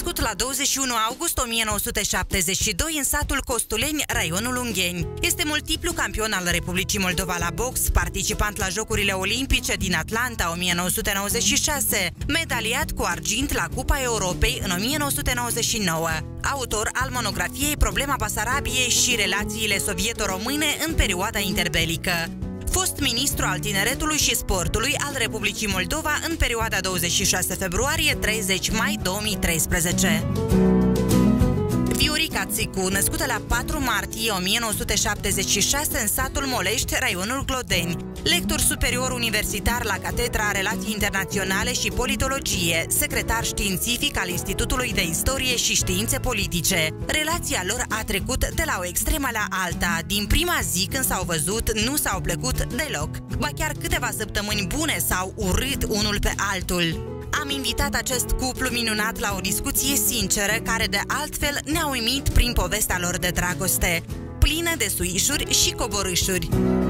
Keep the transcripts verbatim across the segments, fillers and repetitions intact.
Născut la douăzeci și unu august o mie nouă sute șaptezeci și doi în satul Costuleni, raionul Ungheni. Este multiplu campion al Republicii Moldova la box, participant la Jocurile Olimpice din Atlanta o mie nouă sute nouăzeci și șase, medaliat cu argint la Cupa Europei în o mie nouă sute nouăzeci și nouă. Autor al monografiei Problema Basarabiei și relațiile sovieto-române în perioada interbelică. Fost ministru al Tineretului și Sportului al Republicii Moldova în perioada douăzeci și șase februarie - treizeci mai două mii treisprezece. Viorica Țicu, născută la patru martie o mie nouă sute șaptezeci și șase în satul Molești, raionul Glodeni. Lector superior universitar la Catedra Relații Internaționale și Politologie, secretar științific al Institutului de Istorie și Științe Politice. Relația lor a trecut de la o extremă la alta. Din prima zi când s-au văzut, nu s-au plăcut deloc. Ba chiar câteva săptămâni bune s-au urât unul pe altul. Am invitat acest cuplu minunat la o discuție sinceră, care de altfel ne-a uimit prin povestea lor de dragoste, plină de suișuri și coborâșuri.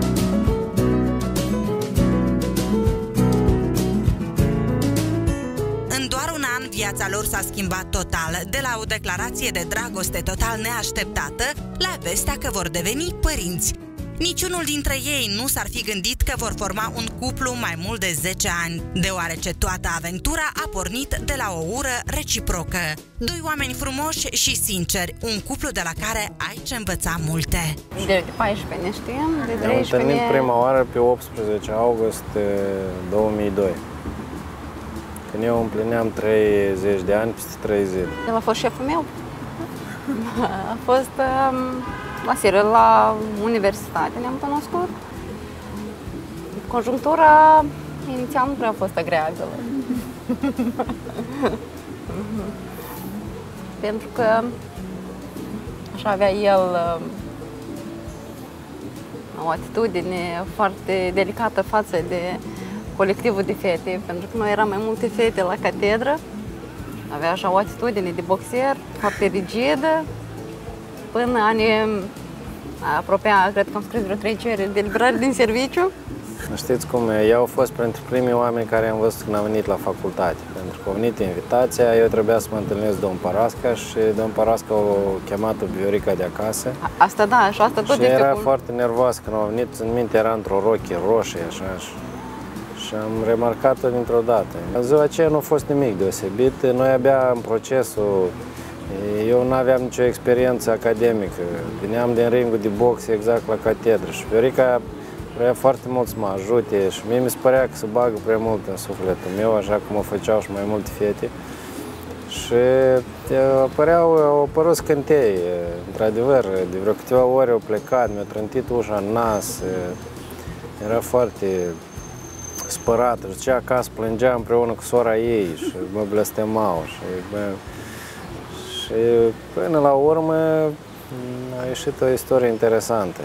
În doar un an, viața lor s-a schimbat total, de la o declarație de dragoste total neașteptată, la vestea că vor deveni părinți. Niciunul dintre ei nu s-ar fi gândit că vor forma un cuplu mai mult de zece ani, deoarece toată aventura a pornit de la o ură reciprocă. Doi oameni frumoși și sinceri, un cuplu de la care ai ce învăța multe. De paisprezece ne știm, de treisprezece... Ne-am întâlnit prima oară pe optsprezece august două mii doi, când eu împlineam treizeci de ani peste trei zile. El a fost șeful meu. A fost... Um... La seară, la universitate ne-am cunoscut. Conjunctura inițial nu prea a fost agreabilă. Pentru că așa avea el o atitudine foarte delicată față de colectivul de fete, pentru că noi eram mai multe fete la catedră. Avea așa o atitudine de boxer foarte rigidă. Până a ne apropia, cred că am scris vreo trei cereri de eliberare din serviciu. Știți cum e, eu au fost printre primii oameni care am văzut când am venit la facultate. Pentru că a venit invitația, eu trebuia să mă întâlnesc domn Parasca și domn Parasca o chemat-o Viorica de acasă. A, asta da, și asta tot și este era cum... foarte nervoasă când a venit, în minte era într-o rochie roșie, așa, și, și am remarcat-o dintr-o dată. În ziua aceea nu a fost nimic deosebit, noi abia în procesul. Eu nu aveam nicio experiență academică, veneam din ringul de box exact la catedră și Viorica vrea foarte mult să mă ajute și mie mi se părea că se bagă prea mult în sufletul meu, așa cum o făceau și mai multe fete. Și apăreau, au apărut scântei, într-adevăr, de vreo câteva ore au plecat, mi-a trântit ușa în nas, era foarte spărată, și zicea acasă plângea împreună cu sora ei și mă blestemau. Și, bă, Și până la urmă a ieșit o istorie interesantă.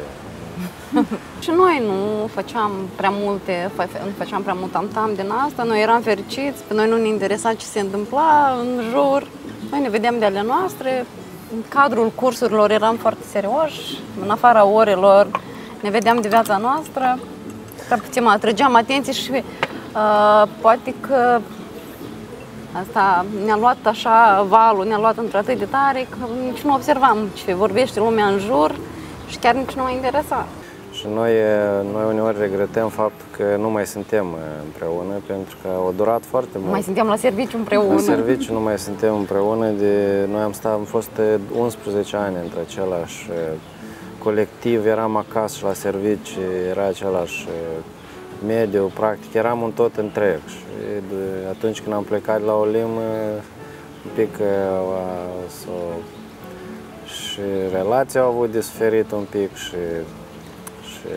Și noi nu făceam prea multe, nu făceam prea mult tamtam din asta, noi eram fericiți, pe noi nu ne interesa ce se întâmpla în jur, noi ne vedeam de ale noastre, în cadrul cursurilor eram foarte serioși, în afara orelor ne vedeam de viața noastră, prea puțin atrăgeam atenție și uh, poate că asta ne-a luat așa valul, ne-a luat într-atât de tare că nici nu observam ce vorbește lumea în jur și chiar nici nu m-a interesat. Și noi, noi uneori regretăm faptul că nu mai suntem împreună, pentru că au durat foarte mult. Nu mai suntem la serviciu împreună. În serviciu nu mai suntem împreună. De, noi am, stat, am fost unsprezece ani între același colectiv, eram acasă și la serviciu, era același mediu, practic, eram un tot întreg. Și atunci când am plecat la Olim, un pic s-o... și relația au avut de suferit un pic și, și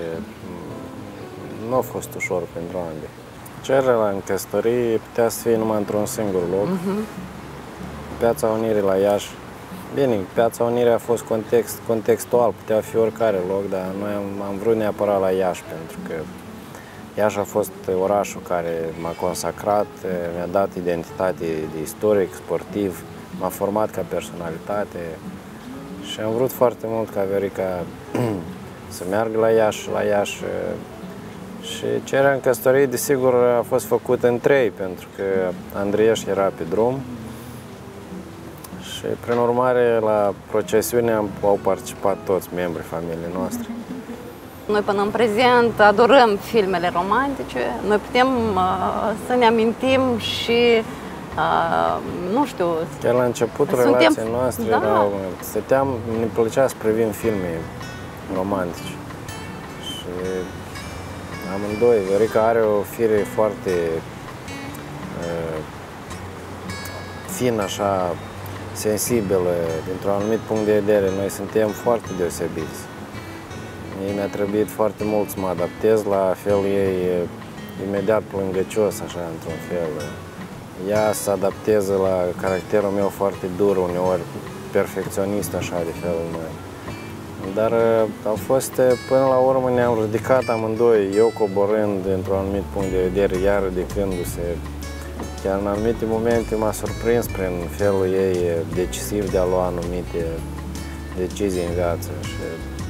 nu a fost ușor pentru ambii. Cererea în căsătorie putea să fie numai într-un singur loc, uh-huh. Piața Unirii la Iași. Bine, Piața Unirii a fost context, contextual, putea fi oricare loc, dar noi am, am vrut neapărat la Iași, pentru că Iași a fost orașul care m-a consacrat, mi-a dat identitate de istoric, sportiv, m-a format ca personalitate și am vrut foarte mult ca Viorica să meargă la Iași, la Iași. Și cererea în căsătorie, desigur, a fost făcută în trei, pentru că Andrieș era pe drum Și, prin urmare, la procesiune am, au participat toți membrii familiei noastre. Noi până în prezent adorăm filmele romantice. Noi putem uh, să ne amintim și, uh, nu știu... Chiar la începutul suntem... relației noastre, da. erau, stăteam, ne plăcea să privim filme romantice. Și amândoi, Viorica are o fire foarte uh, fină, așa, sensibilă, dintr-un anumit punct de vedere. Noi suntem foarte deosebiți. Ei mi-a trebuit foarte mult să mă adaptez la felul ei, imediat plângăcios, așa, într-un fel. Ea se adapteze la caracterul meu foarte dur, uneori perfecționist, așa, de felul meu. Dar au fost, până la urmă ne-am ridicat amândoi, eu coborând într-un anumit punct de vedere, ea ridicându-se. Chiar în anumite momente m-a surprins prin felul ei decisiv de a lua anumite decizii în viață. Și,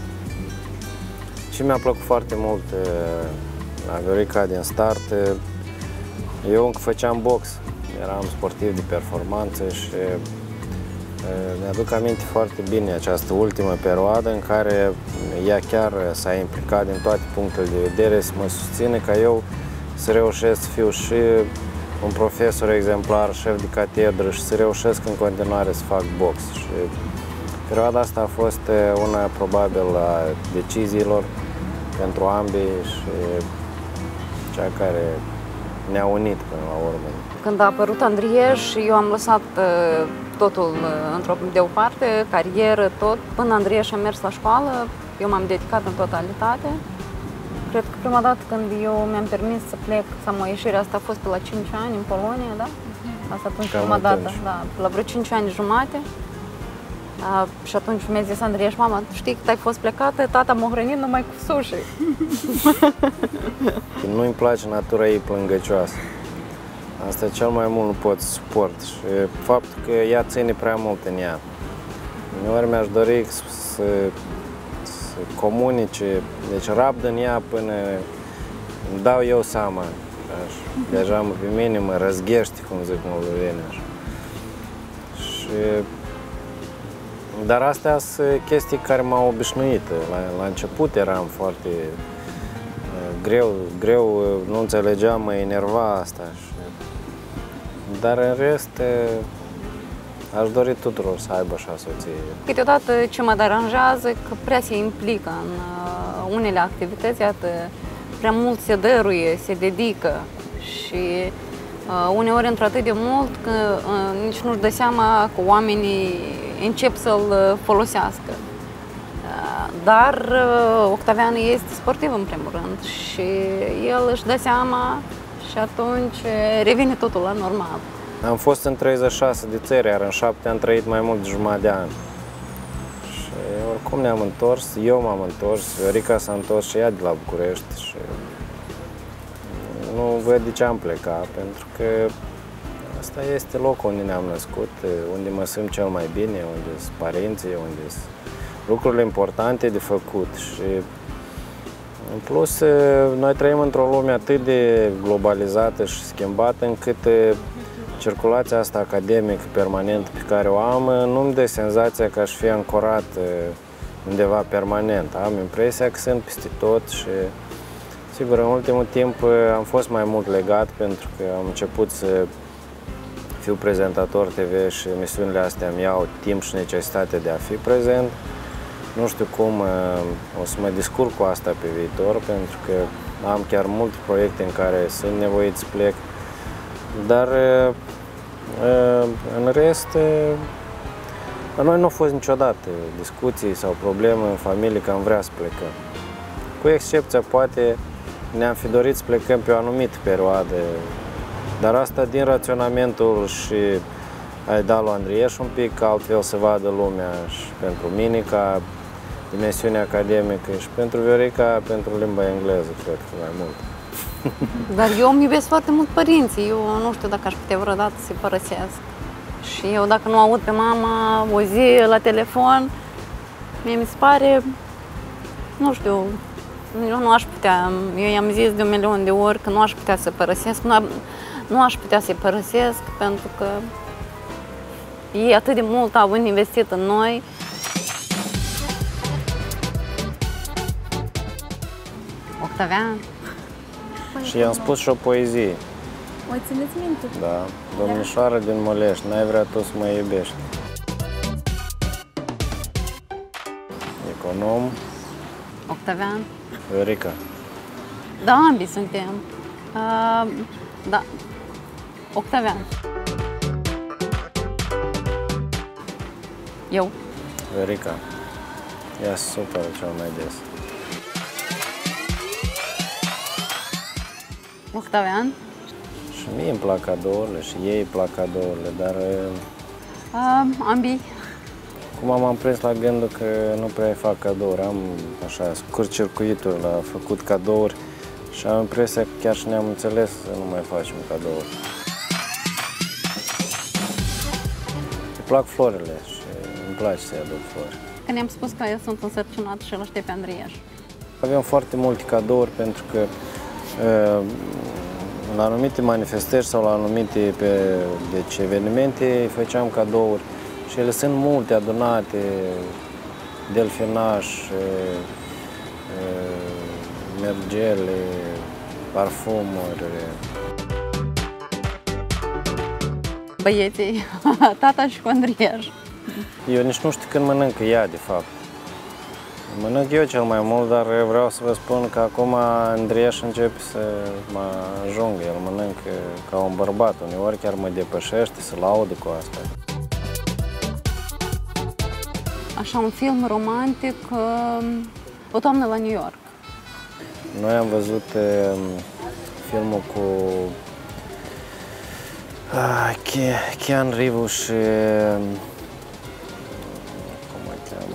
și mi-a plăcut foarte mult la Viorica din start. Eu încă făceam box, eram sportiv de performanță și mi-aduc aminte foarte bine această ultimă perioadă în care ea chiar s-a implicat din toate punctele de vedere să mă susține ca eu să reușesc să fiu și un profesor exemplar, șef de catedră și să reușesc în continuare să fac box. Și perioada asta a fost una probabil a deciziilor pentru ambii și cea care ne-a unit până la urmă. Când a apărut Andrieș, eu am lăsat totul într-o deoparte, carieră, tot. Până Andrieș a mers la școală, eu m-am dedicat în totalitate. Cred că prima dată când eu mi-am permis să plec, să am o ieșire, asta a fost pe la cinci ani în Polonia, da? Asta atunci prima dată, da, la vreo cinci ani jumate. A, și atunci mi-a zis Andrieș, mama, știi că ai fost plecată, tata m-a hrănit numai cu sushi. Nu-mi place natura ei plângăcioasă. Asta cel mai mult nu pot să suport și faptul că ea ține prea mult în ea. Uneori mi-aș dori să, să comunice, deci rabd în ea până îmi dau eu seama. Așa. Deja pe mine mă răzghește, cum zic moldovenii așa. Și dar astea sunt chestii care m-au obișnuit. La, la început eram foarte uh, greu, greu, nu înțelegeam, mă enerva asta. Și, dar în rest, uh, aș dori tuturor să aibă așa soție. Câteodată ce mă deranjează că prea se implică în uh, unele activități, iată, prea mult se dăruie, se dedică și uh, uneori într-atât de mult că uh, nici nu-și dă seama că oamenii încep să-l folosească. Dar Octavian este sportiv în primul rând și el își dă seama și atunci revine totul la normal. Am fost în treizeci și șase de țări, iar în șapte am trăit mai mult de jumătate de an. Și oricum ne-am întors, eu m-am întors, Viorica s-a întors și ea de la București și nu văd de ce am plecat, pentru că asta este locul unde ne-am născut, unde mă simt cel mai bine, unde sunt părinții, unde sunt lucrurile importante de făcut. Și în plus, noi trăim într-o lume atât de globalizată și schimbată, încât circulația asta academică permanentă pe care o am nu-mi dă senzația că aș fi ancorat undeva permanent. Am impresia că sunt peste tot și, sigur, în ultimul timp am fost mai mult legat pentru că am început să fiu prezentator T V și emisiunile astea îmi iau timp și necesitate de a fi prezent. Nu știu cum o să mă descurc cu asta pe viitor, pentru că am chiar multe proiecte în care sunt nevoit să plec. Dar în rest, la noi nu au fost niciodată discuții sau probleme în familie că am vrea să plecăm. Cu excepția, poate, ne-am fi dorit să plecăm pe o anumită perioadă, dar asta din raționamentul și ai dat lui Andrieș un pic, altfel să vadă lumea și pentru mine ca dimensiune academică și pentru Viorica, pentru limba engleză, cred că mai mult. Dar eu îmi iubesc foarte mult părinții, eu nu știu dacă aș putea vreodată să-i părăsesc. Și eu dacă nu aud pe mama o zi la telefon, mie mi se pare, nu știu, eu nu aș putea, eu i-am zis de un milion de ori că nu aș putea să părăsesc, nu, nu aș putea să-i părăsesc pentru că Ei atât de mult au investit în noi. Octavian. Și i-am spus și o poezie. O țineți minte? Da. Domnișoară din Molești, n-ai vrea tu să mă iubești. Econom. Octavian. Viorica. Da, ambii suntem. Uh, da. Octavian. Eu. Viorica. Ea se supără cel mai des. Octavian. Și mie îmi plac cadourile și ei îi plac cadourile, dar Uh, ambii. cum m-am prins la gândul că nu prea fac cadouri, am așa scurt circuituri la făcut cadouri și am impresia că chiar și ne-am înțeles să nu mai facem cadouri. Îmi plac florile și îmi place să-i aduc flori. Că ne-am spus că eu sunt însărcinat și îl aștept pe Andrieș. Avem foarte multe cadouri pentru că la anumite manifestări sau la anumite pe, deci, evenimente îi făceam cadouri și ele sunt multe adunate, delfinaș, mergele, parfumuri. Băieții, tata și cu Andrieș. Eu nici nu știu când mănâncă ea, de fapt. Mănânc eu cel mai mult, dar vreau să vă spun că acum Andrieș începe să mă ajungă. El mănâncă ca un bărbat, uneori chiar mă depășește, să laudă cu asta. Așa, un film romantic, O toamnă la New York. Noi am văzut uh, filmul cu uh, Keanu Reeves și uh, cum îl cheamă?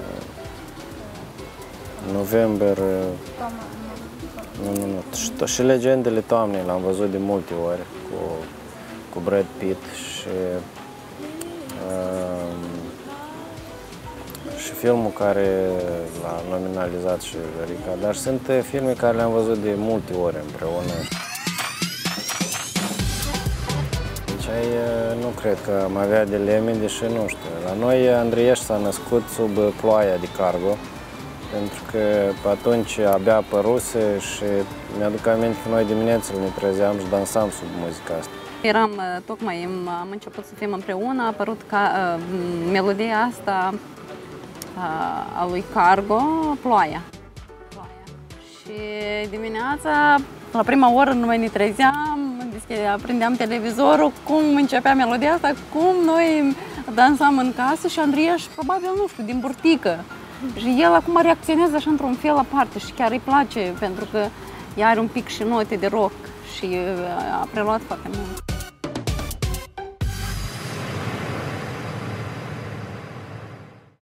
November. Uh, nu, nu, nu. Și, și Legendele Toamnei l-am văzut de multe ori cu, cu Brad Pitt și uh, și filmul care l-a nominalizat și Viorica, dar sunt filme care le-am văzut de multe ori împreună. Deci nu cred că am avea dileme, deși nu știu. La noi Andrieș s-a născut sub ploaia de Cargo, pentru că atunci abia apăruse și mi-aduc aminte că noi diminețile ne trezeam și dansam sub muzica asta. Eram, tocmai am început să fim împreună, a apărut ca, uh, melodia asta a lui Cargo, Ploaia. Ploaia. Și dimineața, la prima oră, noi ne trezeam, aprindeam televizorul, cum începea melodia asta, cum noi dansam în casă și Andrieș, probabil, nu știu, din burtică. Și el acum reacționează așa într-un fel aparte și chiar îi place, pentru că ea are un pic și note de rock și a preluat foarte mult.